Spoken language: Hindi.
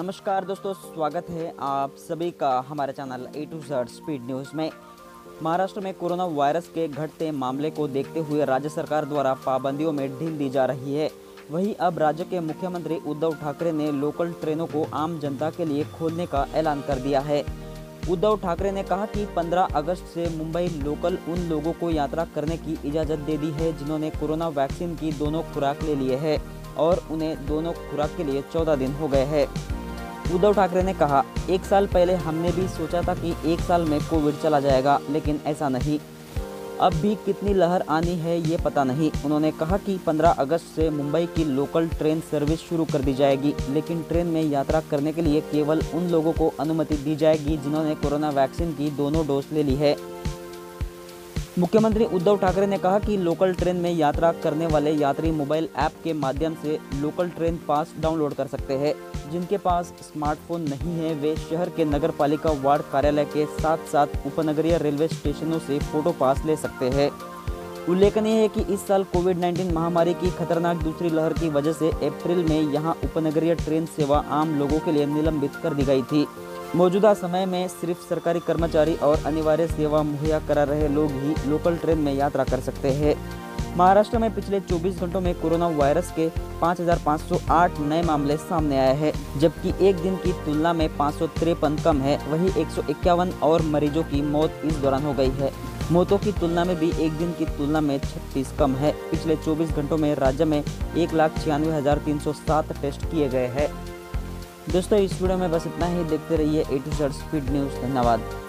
नमस्कार दोस्तों, स्वागत है आप सभी का हमारे channel A to Z speed news में। महाराष्ट्र में कोरोना वायरस के घटते मामले को देखते हुए राज्य सरकार द्वारा पाबंदियों में ढील दी जा रही है। वहीं अब राज्य के मुख्यमंत्री उद्धव ठाकरे ने लोकल ट्रेनों को आम जनता के लिए खोलने का ऐलान कर दिया है। उद्धव ठाकरे ने कहा कि 15 अगस्त से मुंबई लोकल उन लोगों को यात्रा करने की इजाज़त दे दी है जिन्होंने कोरोना वैक्सीन की दोनों खुराक ले लिए है और उन्हें दोनों खुराक के लिए 14 दिन हो गए हैं। उद्धव ठाकरे ने कहा, एक साल पहले हमने भी सोचा था कि एक साल में कोविड चला जाएगा, लेकिन ऐसा नहीं। अब भी कितनी लहर आनी है ये पता नहीं। उन्होंने कहा कि 15 अगस्त से मुंबई की लोकल ट्रेन सर्विस शुरू कर दी जाएगी, लेकिन ट्रेन में यात्रा करने के लिए केवल उन लोगों को अनुमति दी जाएगी जिन्होंने कोरोना वैक्सीन की दोनों डोज ले ली है। मुख्यमंत्री उद्धव ठाकरे ने कहा कि लोकल ट्रेन में यात्रा करने वाले यात्री मोबाइल ऐप के माध्यम से लोकल ट्रेन पास डाउनलोड कर सकते हैं। जिनके पास स्मार्टफोन नहीं है वे शहर के नगर पालिका वार्ड कार्यालय के साथ साथ उपनगरीय रेलवे स्टेशनों से फोटो पास ले सकते हैं। उल्लेखनीय है कि इस साल कोविड-19 महामारी की खतरनाक दूसरी लहर की वजह से अप्रैल में यहां उपनगरीय ट्रेन सेवा आम लोगों के लिए निलंबित कर दी गई थी। मौजूदा समय में सिर्फ सरकारी कर्मचारी और अनिवार्य सेवा मुहैया करा रहे लोग ही लोकल ट्रेन में यात्रा कर सकते हैं। महाराष्ट्र में पिछले 24 घंटों में कोरोना वायरस के 5,508 नए मामले सामने आए हैं, जबकि एक दिन की तुलना में 553 कम है। वहीं 151 और मरीजों की मौत इस दौरान हो गई है। मौतों की तुलना में भी एक दिन की तुलना में 36 कम है। पिछले 24 घंटों में राज्य में 1,96,307 टेस्ट किए गए हैं। दोस्तों, इस वीडियो में बस इतना ही। देखते रहिए A to Z speed news. धन्यवाद।